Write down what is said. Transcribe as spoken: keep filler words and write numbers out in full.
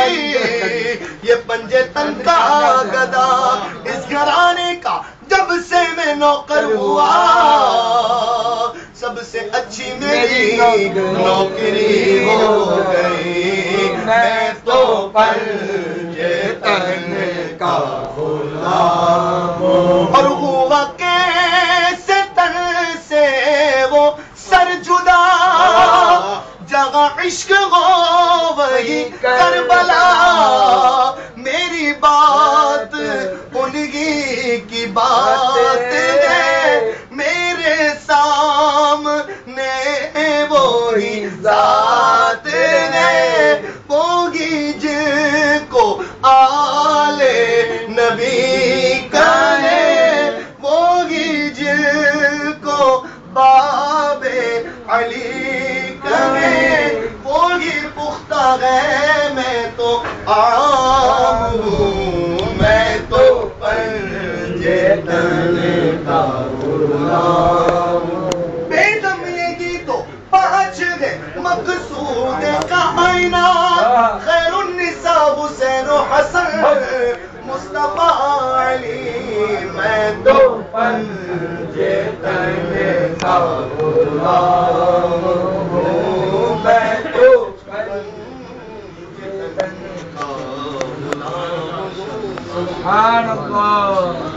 یہ پنجے تن کا گدا اس گھرانے کا جب سے میں نوکر ہوا سب سے اچھی میری نوکری ہو گئی میں تو پنجے تن کا غلام اور ہوا کیسے تن سے وہ سر جدا جگہ عشق ہو وہی کربلا میری بات انہی کی بات ہے میرے سامنے وہی ذات ہے وہی جن کو آلے نبی کہے وہی جن کو باب علی کہے وہی پختہ ہے میں تو عام ہوں میں تو پنجے تن کا غلام بے دمیگی تو پانچ ہے مقصود کا آئینہ خیر النساء حسین و حسن مصطفیٰ علی میں تو پنجے تن کا غلام ہوں میں تو پنجے تن کا غلام سبحان اللہ.